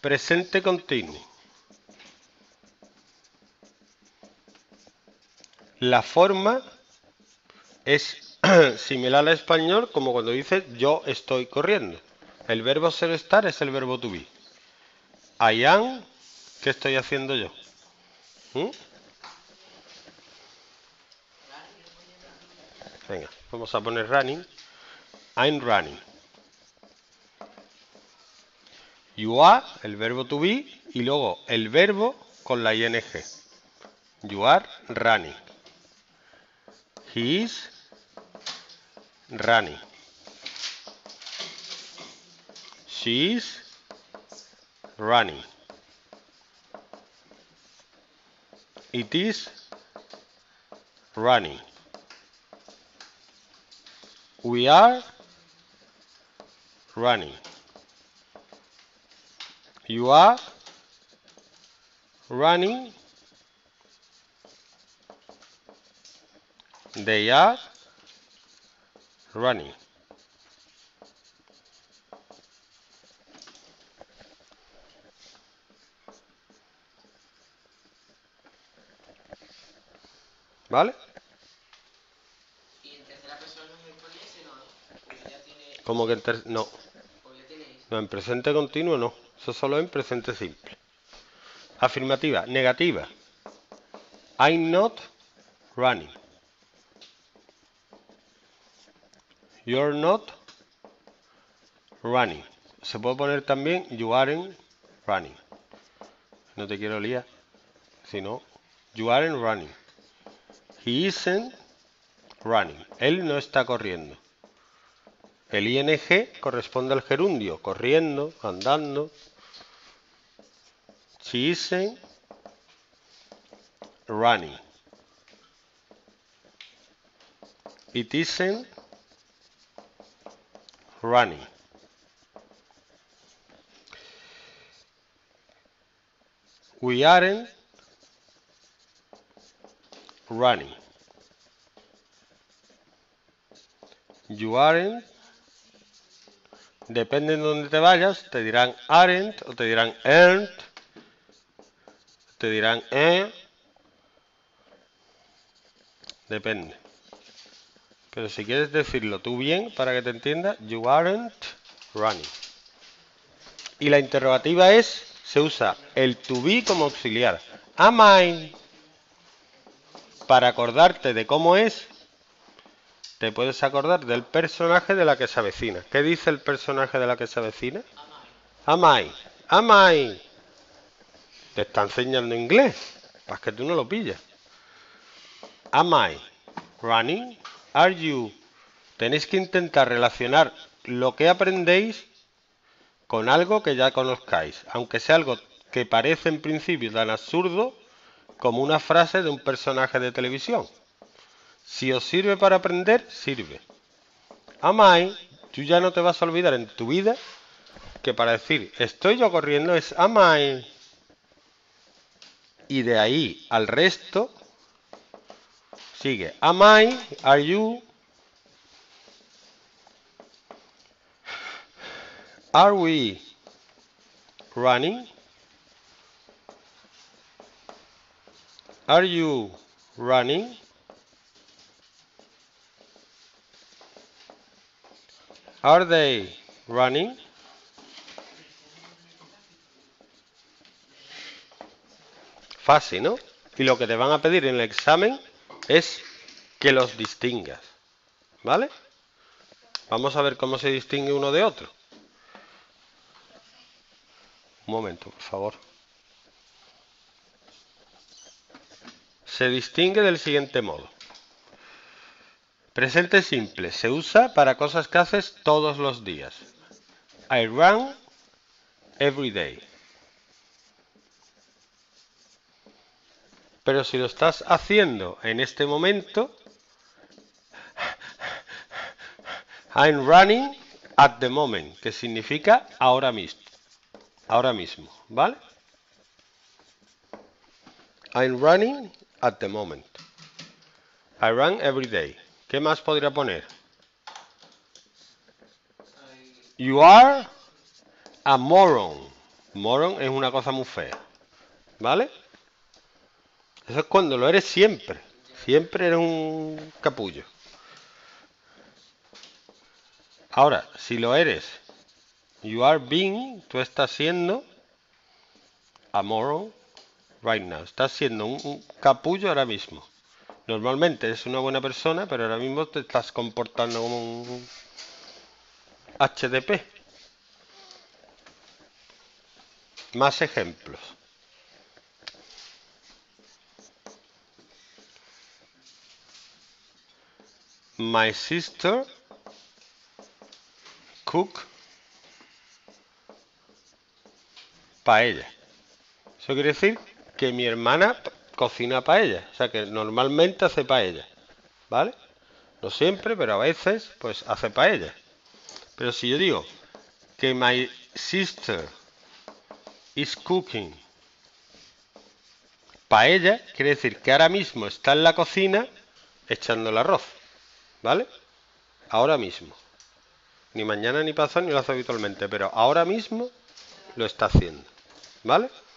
presente continuo. La forma es similar al español como cuando dices yo estoy corriendo. El verbo ser estar es el verbo to be. I am, ¿qué estoy haciendo yo? Venga, vamos a poner running. I'm running. You are, el verbo to be, y luego el verbo con la ing. You are running. He is running. She is running. It is running. We are running. You are running. They are running. ¿Vale? Y en tercera persona no es con ese, ¿no? Porque ya tiene... Como que no. Pues ya tiene ese. No, en presente continuo no. Eso solo en presente simple. Afirmativa. Negativa. I'm not running. You're not running. Se puede poner también you aren't running. No te quiero liar. Si no, you aren't running. He isn't running. Él no está corriendo. El ing corresponde al gerundio. Corriendo, andando. She isn't running. It isn't running. We aren't running. You aren't. Depende de dónde te vayas, te dirán aren't o te dirán aren't. Te dirán Depende. Pero si quieres decirlo tú bien para que te entienda, you aren't running. Y la interrogativa se usa el to be como auxiliar. Am I? Para acordarte de cómo es, te puedes acordar del personaje de la que se avecina. ¿Qué dice el personaje de la que se avecina? Am I? Am I? Te está enseñando inglés, para que tú no lo pilles. Am I running? Are you? Tenéis que intentar relacionar lo que aprendéis con algo que ya conozcáis, aunque sea algo que parece en principio tan absurdo como una frase de un personaje de televisión. Si os sirve para aprender, sirve. Am I? Tú ya no te vas a olvidar en tu vida que para decir estoy yo corriendo es am I. Y de ahí al resto sigue am I, are you, are we running, are you running, are they running. Fácil, ¿no? Y lo que te van a pedir en el examen es que los distingas, ¿vale? Vamos a ver cómo se distingue uno de otro. Un momento, por favor. Se distingue del siguiente modo. Presente simple se usa para cosas que haces todos los días. I run every day. Pero si lo estás haciendo en este momento, I'm running at the moment, que significa ahora mismo. Ahora mismo, ¿vale? I'm running at the moment. I run every day. ¿Qué más podría poner? You are a moron. Moron es una cosa muy fea. ¿Vale? Eso es cuando lo eres siempre. Siempre eres un capullo. Ahora, si lo eres, you are being, tú estás siendo a moron right now. Estás siendo un capullo ahora mismo. Normalmente eres una buena persona, pero ahora mismo te estás comportando como un HDP. Más ejemplos. My sister cook paella. Eso quiere decir que mi hermana cocina paella. O sea que normalmente hace paella. ¿Vale? No siempre, pero a veces pues hace paella. Pero si yo digo que my sister is cooking paella, quiere decir que ahora mismo está en la cocina echando el arroz. ¿Vale? Ahora mismo. Ni mañana ni pasado ni lo hace habitualmente, pero ahora mismo lo está haciendo. ¿Vale?